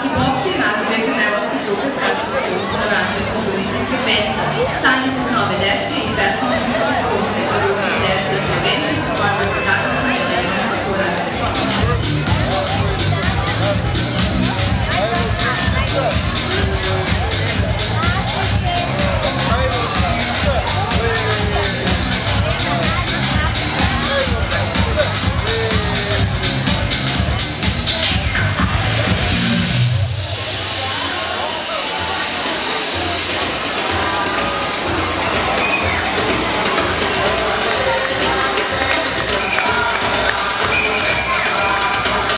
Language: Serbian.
Kickbox naziv je Krnelovske grupe Kračevskog na način kulturnih segmenta. Sanje Pesnove deči i pesma